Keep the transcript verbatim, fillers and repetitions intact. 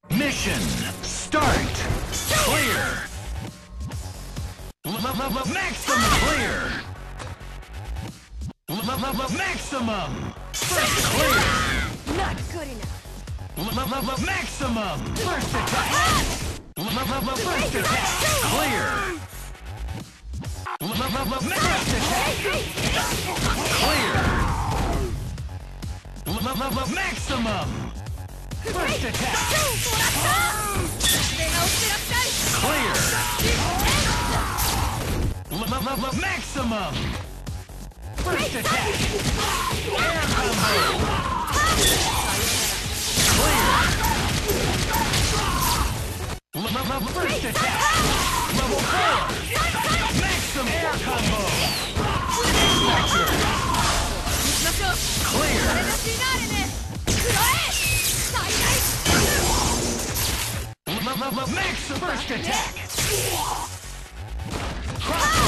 Mission start. Clear. Maximum clear. Maximum. First clear. Not good enough. Maximum. First attack. First attack. Clear. First attack. Clear. Maximum. First attack. Clear. Maximum. First attack. Air combo. Clear. First attack. Level four. Maximum air combo. Inspector. Clear. Max first attack. Cross